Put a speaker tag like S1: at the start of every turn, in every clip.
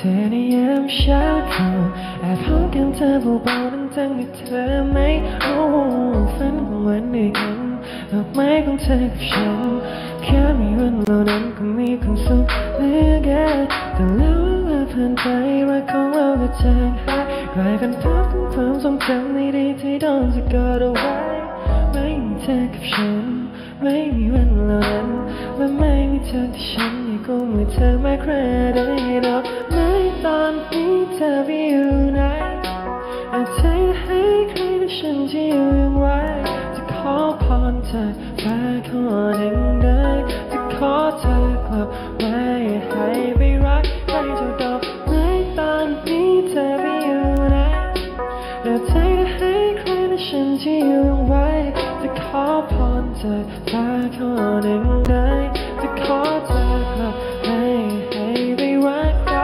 S1: อในยามเช้าตรู่แอบหอมแก้มเธอเบาๆทั้งที่เธอไม่รู้ฝันของวันได้เห็นดอกไม้ของเธอกับฉันแค่มีวันเหล่านั้นก็มีความสุขเหลือเกินแต่แล้วเวลาผ่านไปรักของเราก็จางหายกลายเป็นภาพของความทรงจำไม่ดีที่โดนสะกดเอาไว้ไม่มีเธอกับฉันไม่มีวันเหล่านั้นและไม่มีเธอที่ฉันยังคงมีเธอไม่เคยได้ดอกไม้ตอนนี้เธอไปอยู่ไหนอาจจะให้ใครแต่ฉันจะอยู่อย่างไรจะขอพรเธอฟ้าขอหนึ่งได้จะขอเธอกลับไว้ให้ไปรักใครเท่าดอกไม้ตอนนี้เธอไปอยู่ไหนอาจจะให้ใครแต่ฉันจะอยู่อย่างไรจะขอพรเธอฟ้าขอหนึ่งได้จะขอเธอกลับไว้ให้ไปรักใคร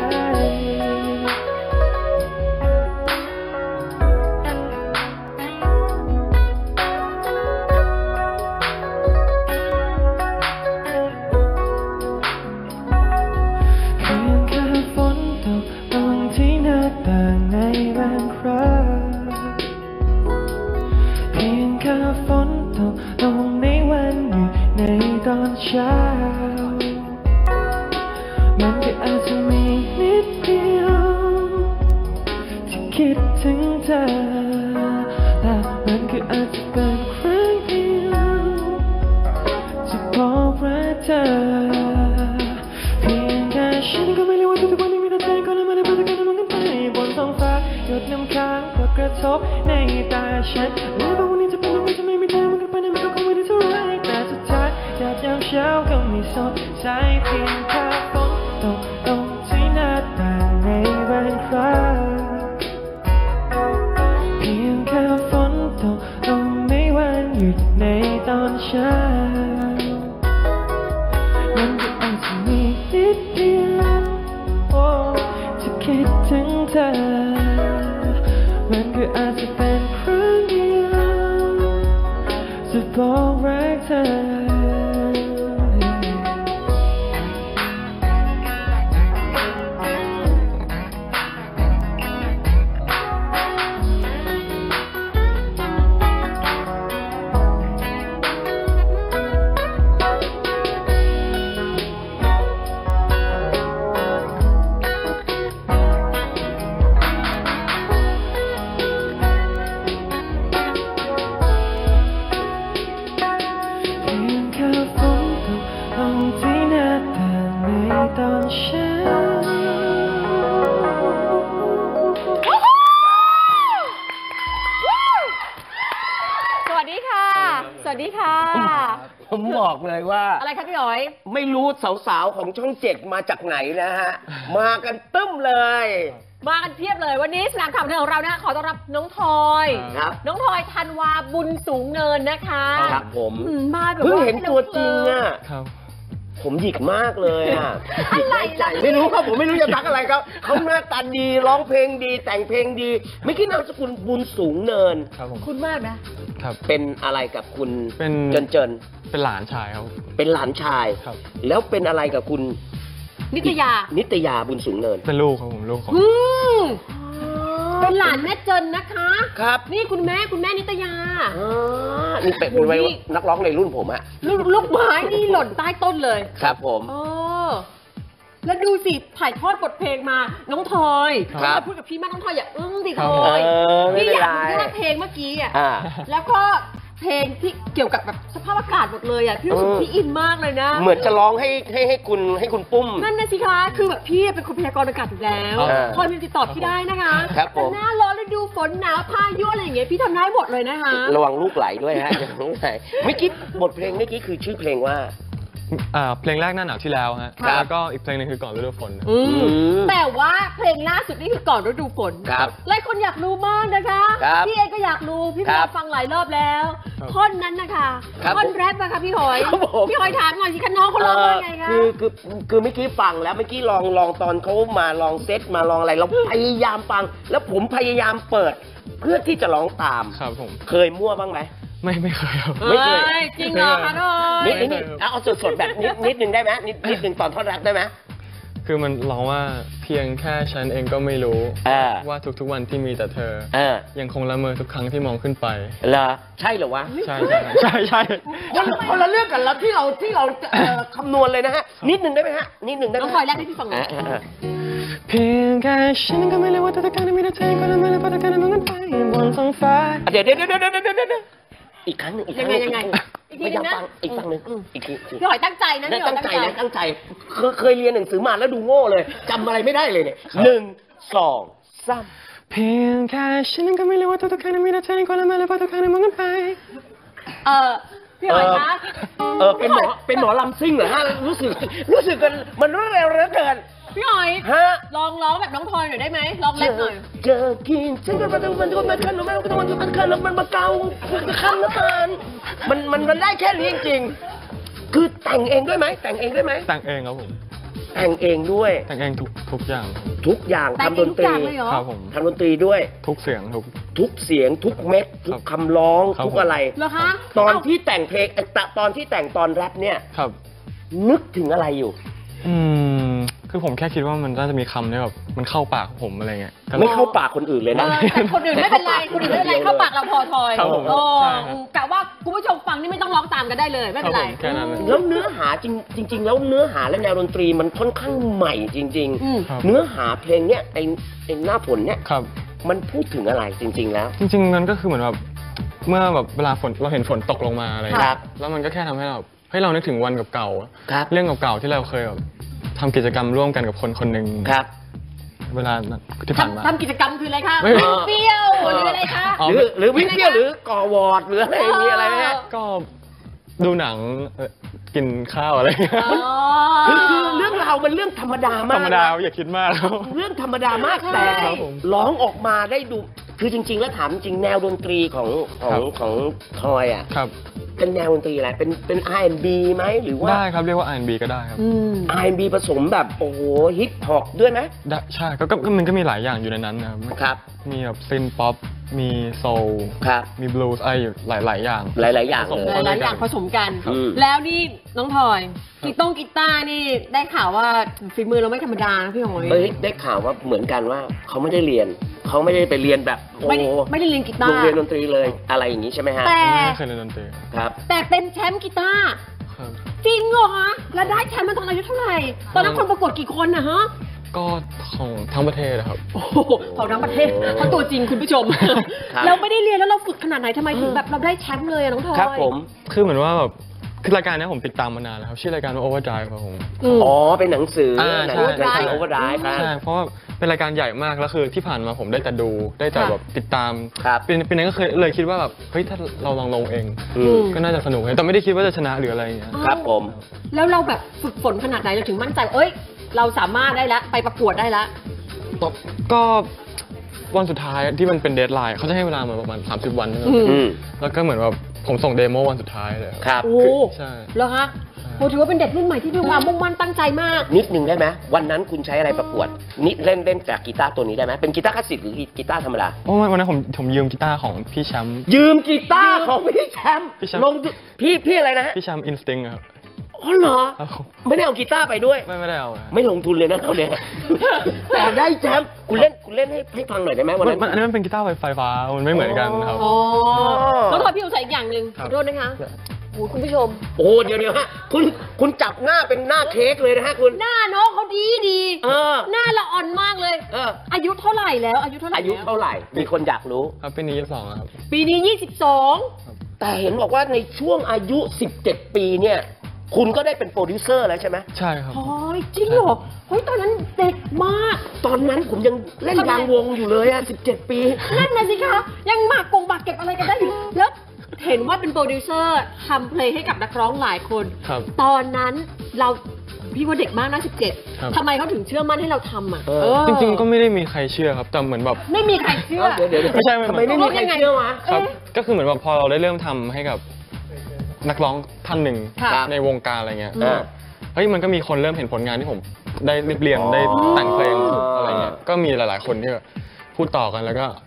S1: เช้ามันก็อาจจะมีนิดเดียวที่คิดถึงเธอแต่มันก็อาจจะเป็นครั้งเดียวจะบอกรักเธอเพียงแค่ฉันก็ไม่รู้ว่าทุกวันนี้มีแต่เธอคนละมาในภาพที่กำลังมองกันไปบนท้องฟ้าหยดน้ำค้างก็กระทบในตาฉันและบางวันนี้จะเป็นวันที่ไม่มีเธอมันก็ไปในมันก็คงไม่ได้เท่าไรแต่สุดท้ายยามเช้าก็มีสดใสเพียงแค่ฝนตกลงที่หน้าต่างในบางครั้งเพียงแค่ฝนตกลงในวันหยุดในตอนเช้ามันก็อาจจะมีนิดเดียวจะคิดถึงเธอมันก็อาจจะเป็นครั้งเดียวจะบอกรักเธอ
S2: ผมบอกเลยว่า
S3: อะไรครับพี่หอย
S2: ไม่รู้สาวๆของช่อง7มาจากไหนนะฮะมากันตึ้มเลย
S3: มากันเพียบเลยวันนี้สนามข่าวของเรานะขอต้อนรับน้องทอยน้องทอยธันวาบุญสูงเนินนะคะ
S2: ครับผม
S3: มาแบบ
S2: เพิ่งเห็นตัวจริงอ่ะผมหยิกมากเลยอ่ะ
S3: อะไรใจ
S2: ไม่รู้ครับผมไม่รู้จะทักอะไรครับเขาหน้าตาดีร้องเพลงดีแต่งเพลงดีไม่คิดนามสกุลบุญสูงเนิน
S3: คุณมากนะครับ
S2: เป็นอะไรกับคุณเจน
S4: เป็นหลานชายครับ
S2: เป็นหลานชายครับแล้วเป็นอะไรกับคุณ
S3: นิตยา
S2: บุญสูงเนิน
S4: เป็นลูกครับผมลูกของ
S3: เป็นหลานแม่เจนนะคะ
S2: ครับ
S3: นี่คุณแม่นิตยา
S2: นี่เป็นวัยนักร้องในรุ่นผมอะ
S3: ลูกไม้นี่หล่นใต้ต้นเลย
S2: ครับผม
S3: แล้วดูสิถ่ายทอดบทเพลงมาน้องทอยพูดกับพี่มากน้องทอยอย่าสิทอยพี่อยากพูดเพลงเมื่อกี้อะแล้วก็เพลงที่เกี่ยวกับแบบสภาพอากาศหมดเลยอ่ะพี่รู้สึกพี่อินมากเลยนะ
S2: เหมือนจะร้องให้คุณปุ้ม
S3: นั่นนะสิคะคือแบบพี่เป็นคนพยากรณ์อากาศอยู่แล้วคอยมีติดต่อพี่ได้นะคะ
S2: ครับผม
S3: หน้าร้อนฤดูฝนหนาวพายุอะไรอย่างเงี้ยพี่ทำได้หมดเลยนะคะ
S2: ระวังลูกไหลด้วยฮะไม่คิดบทเพลงเมื่อกี้คือชื่อเพลงว่า
S4: เพลงแรกหน้าหนาวที่แล้วฮะแล้วก็อีกเพลงนึงคือก่อนฤดูฝน
S3: แต่ว่าเพลงล่าสุดนี่คือก่อนฤดูฝนหลายคนอยากรู้มากนะคะพี่เองก็อยากรู้พี่ฟังหลายรอบแล้วท่อนนั้นนะคะท่อนแรปนะคะพี่หอยถามหน่อยสิคะน้องเขาร้องว่าไงคะ
S2: คือเมื่อกี้ฟังแล้วเมื่อกี้ลองตอนเขามาลองเซตมาลองอะไรเราพยายามฟังแล้วผมพยายามเปิดเพื่อที่จะร้องตามเคยมั่วบ้างไหม
S4: ไม่เคยครับ
S3: ไม่เคยจริงเหรอคะน้อย
S2: นี่เอาสดๆแบบนิดนึงได้ไหมนิดนึงตอนท่อนแรปได้ไหม
S4: คือมันร้องว่าเพียงแค่ฉันเองก็ไม่รู้ว่าทุกๆวันที่มีแต่เธอยังคงละเมอทุกครั้งที่มองขึ้นไป
S2: เหรอใช่เหรอวะ
S4: ใช่ใช่ใช่
S2: คนละเรื่องกันแล้วที่เราคำนวณเลยนะฮะนิดหนึ่งได้ไหมฮะนิดหนึ่งได้ไหม
S3: ต้องคอยแรกให้พี่ฟังหน่อย
S1: เพียงแค่ฉันก็ไม่รู้ว่าทุกครั้งที่มีแต่เธอก็ละเมอและพอทุกครั้งที่มองขึ้นไปบนท้องฟ้า
S2: เดี๋ยวอีกครั้งหนึ่ง
S3: ยังไง
S2: ไม่อยากฟังอีกฟังหนึ่งอีกที
S3: พี่หอยตั้งใจนะพี่หอยตั้
S2: งใจเคยเรียนหนังสือมาแล้วดูโง่เลยจำอะไรไม่ได้เลยเนี่ย1 2 3
S1: เพียงแค่ฉันก็ไม่รู้ว่าทุกครั้งที่มีแต่เธอก็ละเมอและพอทุกครั้งที่มองขึ้นไป
S3: พี่หอยคะ
S2: เป็นหมอลำซิ่งเหรอฮะรู้สึกกันมันรวดเร็วเหลือเกิน
S3: พี่หอยลองร้องแบบน้องทอยหน่อยได้ไหมลองแรปหน่อย
S2: เจอกินฉันก็มันคันแล้วมันมาเกาคันแล้วมันได้แค่นี้จริงๆคือแต่งเองด้วยไหมแต่งเองครับ
S4: ผม
S2: แต่งเองด้วย
S4: แต่งเองทุกอย่าง
S2: ทำดนตรี
S4: ครับผม
S2: ทำดนตรีด้วย
S4: ทุกเสียง
S2: ทุกเม็ดทุกคำร้องทุกอะไร
S3: เหรอคะ
S2: ตอนที่แต่งเพลงตอนที่แต่งตอนแรปเนี่ยนึกถึงอะไรอยู่
S4: คือผมแค่คิดว่ามันน่าจะมีคำที่แบบมันเข้าปากผมอะไรเงี้ย
S2: ไม่เข้าปากคนอื่นเลยนะ
S3: แต่คนอื่นไม่เป็นไรเข้าปากเราพอทอยกะว่าคุณผู้ชมฟังนี่ไม่ต้องร้องตามกันได้เลยไม่เป็นไร
S2: แล้วเนื้อหาจริงแล้วเนื้อหาและแนวดนตรีมันค่อนข้างใหม่จริงๆเนื้อหาเพลงเนี้ยไอ้หน้าฝนเนี้ยมันพูดถึงอะไรจริงๆแล้ว
S4: จริงๆมันก็คือเหมือนแบบเมื่อแบบเวลาฝนเราเห็นฝนตกลงมาอะไรแล้วมันก็แค่ทำให้เรานึกถึงวันเก่าๆเรื่องเก่าๆที่เราเคยแบบทำกิจกรรมร่วมกันกับคนหนึ่งเวลาที่ผ่านมา
S3: ทำกิจกรรมคืออะไรคะวิ่งเปรี้ยวหรืออะไรคะ
S2: หรือวิ่งเปรี้ยวหรือก่อวอร์ดหรืออะไรมีอะไรไหม
S4: ก็ดูหนังกินข้าวอะไร
S2: คือเรื่องราวมันเรื่องธรรมดามาก
S4: ธรรมดาอย่าคิดมาก
S2: เรื่องธรรมดามากแต่ร้องออกมาได้ดูคือจริงๆแล้วถามจริงแนวดนตรีของทอยอ่ะเป็นแนวดนตรีอะไรเป็น R&B ไหมหรือว่า
S4: ได้ครับเรียกว่า R&B ก็ได้ครับ
S2: R&B ผสมแบบโอ้โหฮิปฮอปด้วยไหม
S4: ได้ใช่ก็มันก็มีหลายอย่างอยู่ในนั้น
S2: นะครับ
S4: มีแบบซินป๊อปมีโซลมีบลูส์อะไรอยู่หลายอย่าง
S2: หลายอย่าง
S3: ผสมกันแล้วนี่น้องทอยกีตาร์นี่ได้ข่าวว่าฝีมือเราไม่ธรรมดาพี่หอย
S2: ได้ข่าวว่าเหมือนกันว่าเขาไม่ได้เรียนเขาไม่ได้ไปเรียนแบบ
S3: ไม่ได้เรียนกีตาร์
S2: โรงเรียนดนตรีเลยอะไรอย่างนี้ใช่ไหมฮะ
S4: ไม่เคยเรียนดนตรี
S2: ครับ
S3: แต่เป็นแชมป์กีตาร์จริงเหรอคะแล้วได้แชมป์มาตอนอายุเท่าไหร่ตอนนั้นคนประกวดกี่คนนะฮะ
S4: ก็ของทั้งประเทศครับ
S3: ของทั้งประเทศเพราะตัวจริงคุณผู้ชมเราไม่ได้เรียนแล้วเราฝึกขนาดไหนทำไมถึงแบบเราได้แชมป์เลยน้องทอย
S2: ครับผม
S4: คือเหมือนว่าแบบคือรายการนี้ผมติดตามมานานแล้วครับชื่อรายการว่า Overdrive ครับผม
S2: เป็นหนังสือ
S4: Overdrive ใช่เพราะเป็นรายการใหญ่มากแล้วคือที่ผ่านมาผมได้แต่ดูได้แต่แบบติดตามเป็นนั้นก็เลยคิดว่าแบบเฮ้ยถ้าเราลองเองก็น่าจะสนุกแต่ไม่ได้คิดว่าจะชนะหรืออะไรอย่างเงี้ย
S2: ครับผม
S3: แล้วเราแบบฝึกฝนขนาดไหนเราถึงมั่นใจเราสามารถได้แล้วไปประกวดได้แล้ว
S4: ก็วันสุดท้ายที่มันเป็นเดดไลน์เขาจะให้เวลามาประมาณ30 วันแล้วก็เหมือนแบบผมส่งเดโมวันสุดท้ายเลย
S2: ครับ
S4: ใช่
S3: เหรอคะถือว่าเป็นเด็กรุ่นใหม่ที่มีความมุ่งมั่นตั้งใจมาก
S2: นิดนึงได้ไหมวันนั้นคุณใช้อะไรประกวดนิดเล่นจากกีตาร์ตัวนี้ได้ไหมเป็นกีตาร์คลาสสิกหรือกีตาร์ธรรมดา
S4: วันนั้นผมยืมกีตาร์ของพี่แชมป์
S2: ยืมกีตาร์ของพี่แชมป์ลงพี่อะไรนะ
S4: พี่แชมป์อินสติ้งครับ
S2: อ๋อเหรอไม่ได้เอากีตาร์ไปด้วย
S4: ไม่ได้เอา
S2: ไม่ลงทุนเลยนะเขาเนี่ยแต่ได้แชมป์คุณเล่นให้ฟังหน่อยได้ไหมวันนั้น
S4: อันนี้มันเป็นกีตาร์ไฟฟ้ามันไม่เหมือนกันครับ
S3: แล้วทอยพี่ใส่อีกอย่างหนึ่งขอโทษนะคะคุณผู้ชม
S2: เดี๋ยวฮะคุณจับหน้าเป็นหน้าเค้กเลยนะฮะคุณ
S3: หน้าน้องเขาดีหน้าละอ่อนมากเลยอายุเท่าไหร่แล้วอายุเท่าไหร่
S2: มีคนอยากรู้
S4: ครับปีนี้22ครับ
S3: ปีนี้22
S2: แต่เห็นบอกว่าในช่วงอายุ17 ปีเนี่ยคุณก็ได้เป็นโปรดิวเซอร์แล้วใช่ไหม
S4: ใช่ครับ
S3: จริงเหรอตอนนั้นเด็กมาก
S2: ตอนนั้นผมยังเล่นยางวงอยู่เลย17 ปี
S3: นั่นน่ะสิคะยังหมากเก็บอะไรกันได้อยู่แล้วเห็นว่าเป็นโปรดิวเซอร์ทำเพลงให้กับนักร้องหลายคนตอนนั้นพี่ว่าเด็กมากนะ17ทำไมเขาถึงเชื่อมั่นให้เราทำ
S4: จริงๆก็ไม่ได้มีใครเชื่อครับแต่เหมือนแบบ
S3: ไม่มีใครเชื่อ
S2: เดี๋ยวไม่ใช่ทำไมไม่มีใครเชื่อวะ
S4: ครับก็คือเหมือนแบบพอเราได้เริ่มทำให้กับนักร้องท่านหนึ่งในวงการอะไรเงี้ยเฮ้ยมันก็มีคนเริ่มเห็นผลงานที่ผมได้เรียนได้แต่งเพลงอะไรเงี้ยก็มีหลายๆคนที่พูดต่อกันแล้วก็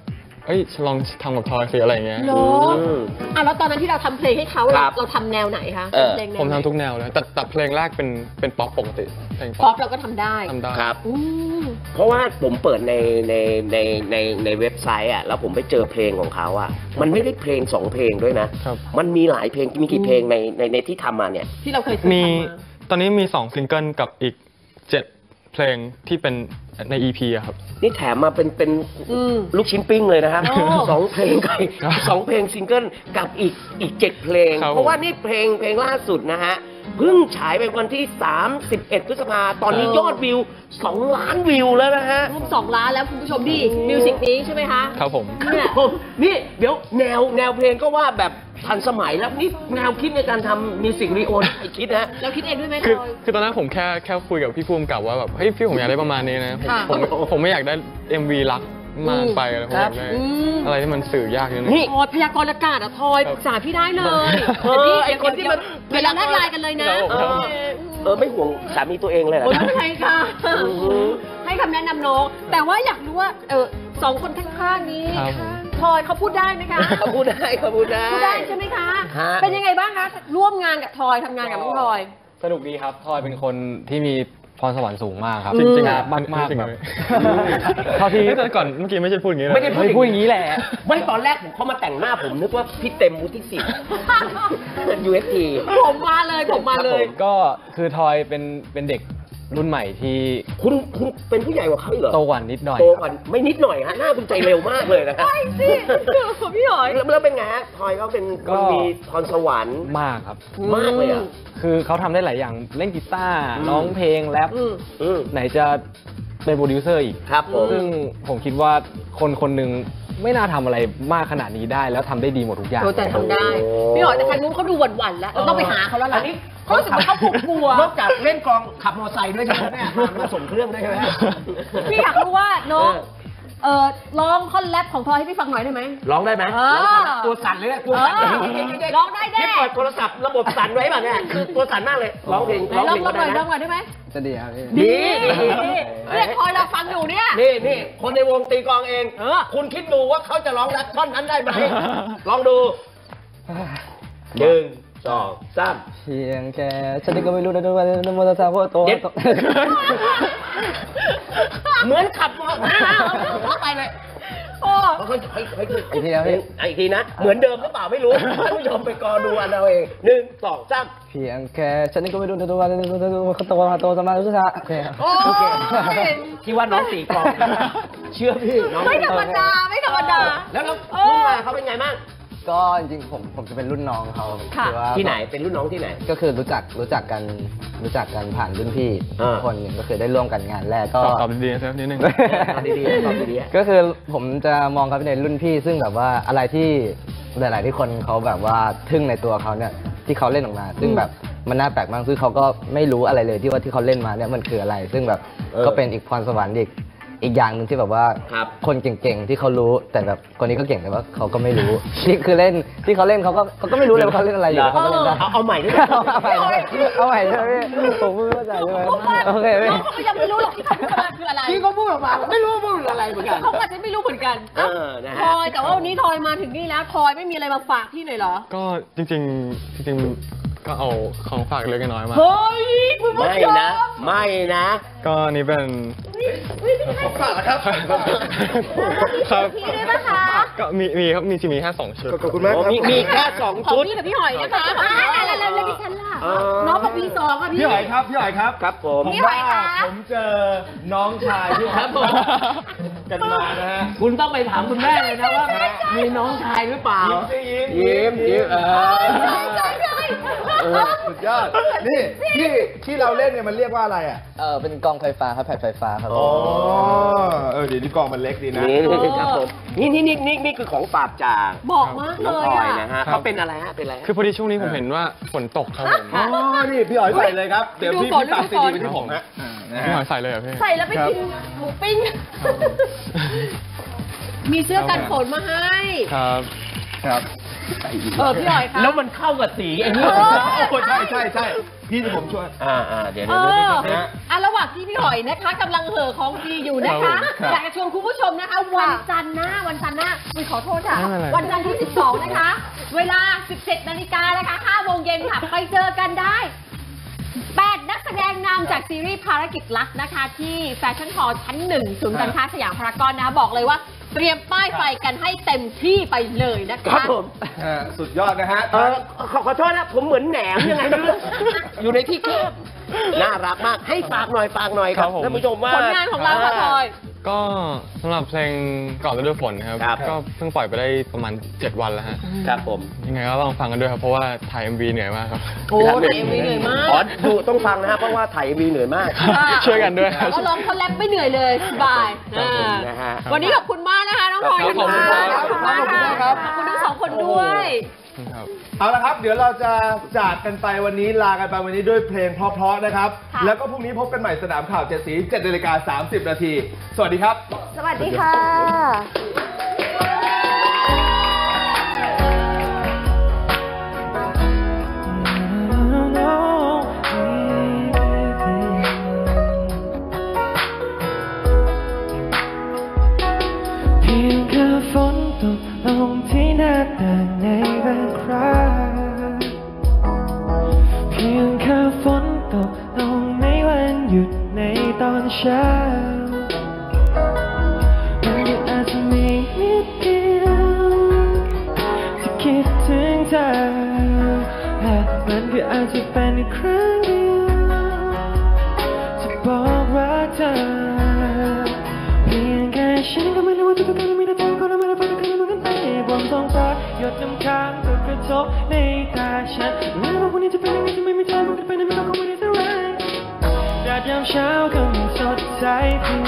S4: เอ้ยลองทำกับทอยสิอะไรเงี้ย
S3: เนาะแล้วตอนนั้นที่เราทำเพลงให้เขาเราทำแนวไหนคะเพลงแนวผม
S4: ทำทุกแนวเลยแต่เพลงแรกเป็นป๊อปปกติเพลง
S3: ป๊อปเราก็ทำได้
S2: ครับเพราะว่าผมเปิดในเว็บไซต์อ่ะแล้วผมไปเจอเพลงของเขาอ่ะมันไม่ได้เพลง2เพลงด้วยนะมันมีหลายเพลงมีกี่เพลงในที่ทำมาเนี่ย
S3: ที่เราเคย
S4: มีตอนนี้มี2ซิงเกิลกับอีก7เพลงที่เป็นใน EP อะครับ
S2: นี่แถมมาเป็นลูกชิ้นปิ้งเลยนะครับ2เพลง2เพลงซิงเกิลกับอีก7เพลงเพราะว่านี่เพลงล่าสุดนะฮะเพิ่งฉายไปวันที่31 พฤษภาคมตอนนี้ยอดวิว2 ล้านวิวแล้วนะฮะ
S3: 2 ล้านแล้วคุณผู้ชมดิมิวสิกนี้ใช่ไหมคะ
S4: ครับผม
S2: นี่เดี๋ยวแนวเพลงก็ว่าแบบทันสมัยแล้วนี่แนวคิดในการทำมิวสิกวิดีโอใครคิดนะ
S3: เราคิดเองด้วยไหม
S4: คือตอนนั้นผมแค่คุยกับพี่ภูมิกับว่าแบบเฮ้ยพี่ผมอยากได้ประมาณนี้นะผมไม่อยากได้ MV รักมากไปอะไรผมอยากได้อะไรที่มันสื่อยากนิดนึง
S3: นี่พยากรณ์อากาศทอยปรึกษาพี่ได้เลย
S2: ไอคนที่มัน
S3: เวลานัดไลน์กันเลยนะ
S2: ไม่ห่วงสามีตัวเองเลยเหรอ
S3: ใช่ค่ะให้คำแนะนำน้องแต่ว่าอยากรู้ว่า2 คนข้างๆนี้ทอยเขาพูดได้ไหมคะ
S2: เขาพูดได้
S3: ใช่ไหมคะเป็นยังไงบ้างคะร่วมงานกับทอยทำงานกับน้องทอย
S5: สนุกดีครับทอยเป็นคนที่มีพรสวรรค์สูงมากครับ
S4: จริงๆ
S5: มากแบบ
S4: เท่าที่ก่อนเมื่อกี้ไม่ใช่พูดอย่างนี้
S2: ไม่ได้พูดอย่างนี้
S5: แหละ
S2: ไม่ตอนแรกผมเข้ามาแต่งหน้าผมนึกว่าพี่เต็มวุฒิศิลป์ UST
S3: ผมมาเลย
S5: ก็คือทอยเป็นเด็กรุ่นใหม่ที่
S2: คุณเป็นผู้ใหญ่กว่าเขาเหรอ
S5: โตกว่านิดหน่อย
S2: โตกว่าไม่นิดหน่อยฮะหน้าคุณใจเร็วมากเลยนะครับ
S3: ใช่สิพี่หอย
S2: แล้วเป็นไงฮะทอยเขาเป็นคนมีพรสวรรค์
S5: มากครับ
S2: มากเลยอ่ะ
S5: คือเขาทำได้หลายอย่างเล่นกีตาร์ร้องเพลงแรปไหนจะเป็นโปรดิวเซอร์อีก
S2: ครับ
S5: ซึ่งผมคิดว่าคนหนึ่งไม่น่าทำอะไรมากขนาดนี้ได้แล้วทำได้ดีหมดทุกอย่าง
S3: แต่ทำได้พี่หอยแต่ทางนู้นเขาดูหวั่นๆแล้วเราต้องไปหาเขาแล้วล่ะเขารู้สึกว่าเขากลัวน
S2: อกจากเล่นกลองขับมอเตอร์ไซค์ด้วยใช่ไหมเนี่ยมาส่งเครื่องได้ไหม
S3: พี่อยากรู้ว่าน้องร้องท่อนแรปของทอยให้พี่ฟังหน่อยได้ไหม
S2: ร้องได้ไหมตัวสั่นเลยตัวสั่น
S3: ร้องได้
S2: ที่เปิดโทรศัพท์ระบบสั่นไว้ป่ะเนี่ยคือตัวสั่นมากเลยร้องเพลง
S3: ร้องหน่อยได้ไหม
S5: จะดีครับ
S3: ดีเนี่ยทอยเราฟังอยู่เนี่ย
S2: นี่คนในวงตีกลองเองคุณคิดดูว่าเขาจะร้องแรปท่อนนั้นได้ไหมลองดู1 2 3
S5: เพียงแค่ฉันก็ไม่รู้นะว่าโมตาโพโต
S2: เหมือนขับเข้าไปเลยอีกทีนะเหมือนเดิมหรือเปล่าไม่รู้ท่านผู้ชมไปกอดูอันเราเอง1 2 3
S5: เพียงแค่ฉันก็ไม่รู้นะว่าโตสมาธิชา
S2: โอเคคิดว่าน้องตีกลองเชื่อพี่น้อง
S3: ไม่ธรรมดา
S2: แล้วรุ่นมาเขาเป็นไงบ้าง
S5: ก็จริงๆผมจะเป็นรุ่นน้องเขา
S2: ที่ไหนเป็นรุ่นน้องที่ไหน
S5: ก็คือรู้จักกันผ่านรุ่นพี่คนหนึ่งก็คือได้ร่วมกันงานแรกก็
S4: ตอบดีๆสักนิดนึง
S2: ตอบดี
S5: ก็คือผมจะมองเขาเป็นรุ่นพี่ซึ่งแบบว่าอะไรที่หลายๆที่คนเขาแบบว่าทึ่งในตัวเขาเนี่ยที่เขาเล่นออกมาซึ่งแบบมันน่าแปลกมากซึ่งเขาก็ไม่รู้อะไรเลยที่ว่าที่เขาเล่นมาเนี่ยมันคืออะไรซึ่งแบบก็เป็นอีกพรสวรรค์อีกอย่างหนึ่งที่แบบว่าคนเก่งๆที่เขารู้แต่แบบคนนี้ก็เก่งแต่ว่าเขาก็ไม่รู้ที่คือเล่นที่เขาเล่นเขาก็ไม่รู้เลยว่าเขาเล่นอะไรอยู่เขาก็เล่นได้
S2: เอาใหม่ด้วย
S5: เอาใหม่ใช่ไหมผมไม่เข้าใจใช่ไหมโอเค
S3: เขายังไม่รู้หรอกที่เขาคืออะไร
S2: ที่เขาพูดออกมาไม่รู้พูดอะไรเหมือนกัน
S3: เขาอาจจะไม่รู้เหมือนกันทอยแต่ว่าวันนี้ทอยมาถึงนี่แล้วทอยไม่มีอะไรมาฝากพี่หน่อยเหรอ
S4: ก็จริงก็เอาของฝากเล็กน้อยมา
S3: เฮ้ย
S2: ไม่นะ
S4: ก็นี่เป็น
S2: ของฝากนะครับ
S3: พี่ได้ไหมคะ
S4: ก็มีครับมีแค่2 ชุด
S2: ขอบคุณมากครับมีแค่2 ชุด
S3: พี่กับพี่หอยนะคะแล้วดิฉันล่ะน้องกับพี่2อ่ะ
S2: พี่หอยครับครับผม
S3: พี่หอยคะ
S2: ผมเจอน้องชายที่ครับผมกันมานะฮะคุณต้องไปถามคุณแม่เลยนะว่ามีน้องชายหรือเปล่ายิ้ม
S6: สุดยอดนี่ที่เราเล่นเนี่ยมันเรียกว่าอะไรอ่ะ
S5: เป็นกองไฟฟ้าครับแผ่นไฟฟ้าครับ
S6: อ๋อเดี๋ยวนี้กองมันเล็กดีนะ
S2: นี่ครับผมนี่คือของฝากจาก
S3: บอกมาก
S2: เลยน้องพลอยนะฮะเขาเป็นอะไรฮะเป็นอะไร
S4: คือพอดีช่วงนี้ผมเห็นว่าฝนตกครับผม
S6: นี่พี่หอยใส่เลยครับเดี๋ยวพี่ฝากซีดีไปที่ผมฮะ
S4: พี่หอยใส่เลยเหรอพี่
S3: ใส่แล้วไปกินหมูปิ้งมีเสื้อกันฝนมาให้
S4: ครับ
S3: พี่หอยคะ
S2: แล้วมันเข้ากับสีไอ้นี่
S6: ใช่พี่ที่ผมช่วย
S2: เดี๋ยว
S3: ระหว่างที่พี่หอยนะคะกำลังเห่อของดีอยู่นะคะอยากจะชวนคุณผู้ชมนะคะวันจันทร์หน้าขอโทษค่ะวันจันทร์ที่ 12 นะคะเวลา 17 นาฬิกานะคะ5 โมงเย็นค่ะไปเจอกันได้8 นักแสดงนำจากซีรีส์ภารกิจลับนะคะที่แฟชั่นฮอลล์ชั้น 1 ศูนย์การค้าสยามพารากอนนะคะบอกเลยว่าเตรียมป้ายไฟกันให้เต็มที่ไปเลยนะคะ
S2: ครับผม
S6: สุดยอดนะฮะ
S2: ขอโทษนะผมเหมือนแหนมยังไงไม่รู้อยู่ในที่แคบน่ารักมากให้ฝากหน่อยครับท่านผู้ชมว่า
S3: ผลงานของเราค่ะพลอย
S4: ก็สำหรับเพลงก่อนฤดูฝนนะครับก็เพิ่งปล่อยไปได้ประมาณ7 วันแล้วฮะ
S2: ครับผม
S4: ยังไงก็ลองฟังกันด้วยครับเพราะว่าถ่าย MV เหนื่อยมากครับ
S3: โอ้ถ่าย MV เหนื่อยมาก
S2: ดูต้องฟังนะฮะเพราะว่าถ่าย MV เหนื่อยมาก
S4: ช่วยกันด้วย
S3: ก็ร้องเขาแรปไม่เหนื่อยเลยสบายวันนี้ขอบคุณมากนะคะน้องพลอย
S4: ขอบคุณมาก
S3: ครับขอบคุณทั้ง2 คนด้วย
S6: เอาละครับเดี๋ยวเราจะจากกันไปวันนี้ลากันไปวันนี้ด้วยเพลงเพราะๆนะครับแล้วก็พรุ่งนี้พบกันใหม่สนามข่าว7 สี 7:30 นาทีสวัสดีครับ
S3: สวัสดีค่ะ
S1: เพียงแค่ฝนตกลงที่หน้าต่างในบ้านคราเพียงแค่ฝนตกลงในวันหยุดในตอนเช้ามันอาจจะมีนิดเดียวที่คิดถึงเธอและมันก็อาจจะเป็นอีกครั้งเดียวจะบอกรักเธอเพียงแค่ฉันก็ไม่รู้ว่าทุกคนมีแต่เธอคนละไม่ได้พูดกันเหมือนกันไปบนท้องฟ้าหยดน้ำค้างก็กระทบในตาฉันไม่รู้ว่าวันนี้จะเป็นยังไงจะไม่มีเธอมันก็เป็นไม่ต้องคงไม่ได้เท่าไรแดดยามเช้าก็ไม่สดใสเพี